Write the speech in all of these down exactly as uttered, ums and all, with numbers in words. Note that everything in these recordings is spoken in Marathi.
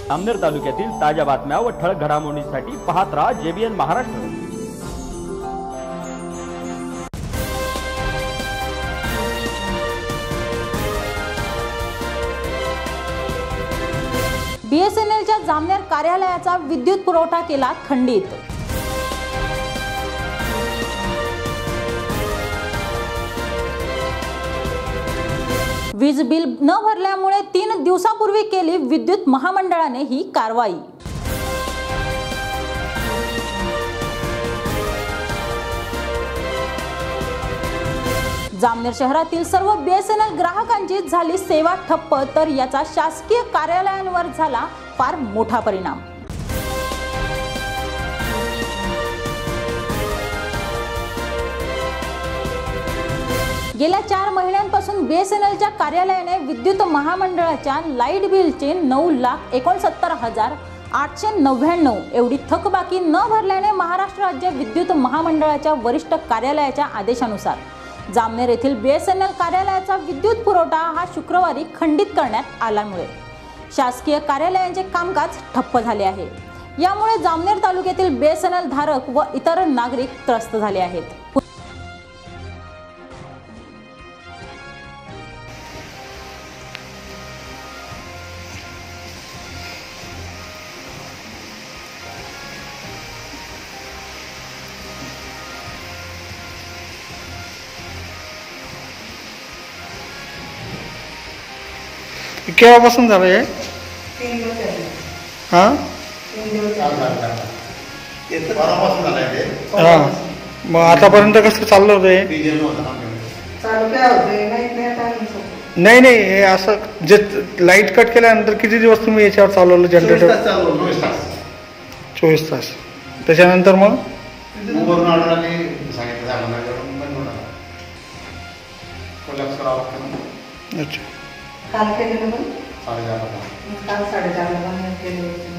जामनेर तालुक्यातील ताज्या बातम्या व ठळक घडामोडींसाठी पाहत राहा जेबीएन महाराष्ट्र। बीएसएनएलच्या जामनेर कार्यालयाचा विद्युत पुरवठा केला खंडित। वीज बिल न भरल्यामुळे तीन दिवसापूर्वी केली विद्युत महामंडळाने ही कारवाई। जामनेर शहरातील सर्व बीएसएनएल ग्राहकांची झाली सेवा ठप्प, तर याचा शासकीय कार्यालयांवर झाला फार मोठा परिणाम। गेल्या चार महिन्यांपासून बीएसएनएलच्या कार्यालयाने विद्युत महामंडळाच्या लाईट बिलचे नऊ लाख एकोणसत्तर हजार आठशे नव्याण्णव एवढी थकबाकी न भरल्याने महाराष्ट्र राज्य विद्युत महामंडळाच्या वरिष्ठ कार्यालयाच्या आदेशानुसार जामनेर येथील बीएसएनएल कार्यालयाचा विद्युत पुरवठा हा शुक्रवारी खंडित करण्यात आल्यामुळे शासकीय कार्यालयांचे कामकाज ठप्प झाले आहे। यामुळे जामनेर तालुक्यातील बीएसएनएल धारक व इतर नागरिक त्रस्त झाले आहेत। केव्हापासून झालं हे? हां हां मग आतापर्यंत कसं चाललं होतं हे? नाही नाही हे असं जे लाईट कट केल्यानंतर किती दिवस तुम्ही याच्यावर चालवलं जनरेटर? चोवीस तास। त्याच्यानंतर मग अच्छा काल केलेलं पण काल साडेचार ला बंद केले होते।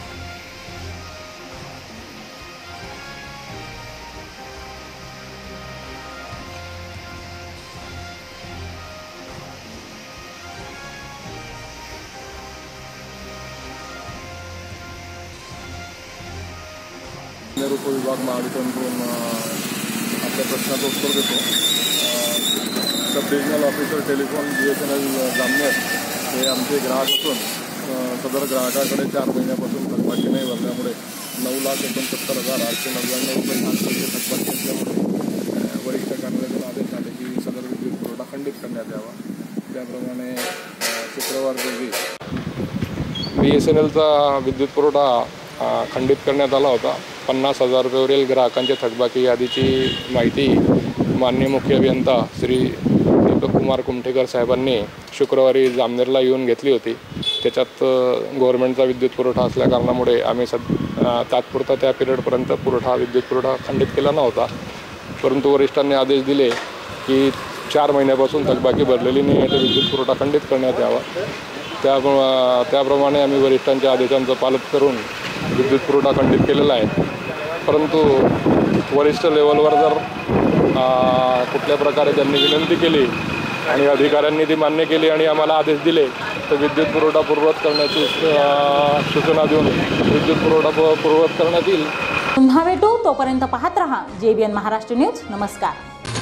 उपविभाग महावितरणकडून आपल्या प्रश्नाचं उत्तर देतो। Sub divisional officer telephone BSNL Jamner हे आमचे ग्राहक असून सदर ग्राहकाकडे चार महिन्यापासून थकबाकी नाही भरल्यामुळे नऊ लाख एकोणसत्तर हजार आठशे नव्याण्णव रुपये नागरिकांचे थकबाकी असल्यामुळे वरिष्ठ कार्यालयातून आदेश आले की सदर विद्युत पुरवठा खंडित करण्यात यावा। त्याप्रमाणे शुक्रवार रोजी बी एस एन एलचा विद्युत पुरवठा खंडित करण्यात आला होता। पन्नास हजार रुपयेवरील ग्राहकांच्या थकबाकी यादीची माहिती माननीय मुख्य अभियंता श्री दीपक कुमार कुमठेकर साहेबांनी शुक्रवारी जामनेरला येऊन घेतली होती। त्याच्यात गव्हर्नमेंटचा विद्युत पुरवठा असल्या कारणामुळे आम्ही सद तात्पुरता त्या पिरियडपर्यंत पुरवठा विद्युत पुरवठा खंडित केला नव्हता, परंतु वरिष्ठांनी आदेश दिले की चार महिन्यापासून थकबाकी भरलेली नाही आहे, तर विद्युत पुरवठा खंडित करण्यात यावा। त्या त्याप्रमाणे आम्ही वरिष्ठांच्या आदेशांचं पालन करून विद्युत पुरवठा खंडित केलेला आहे। परंतु वरिष्ठ लेवलवर जर कुठल्या प्रकारे त्यांनी विनंती केली आणि अधिकाऱ्यांनी ती मान्य केली आणि आम्हाला आदेश दिले तर विद्युत पुरवठा पूर्ववत करण्याची सूचना देऊन विद्युत पुरवठा पूर्ववत करण्यात येईल। पुन्हा भेटू, तोपर्यंत पाहत रहा जेबीएन महाराष्ट्र न्यूज। नमस्कार।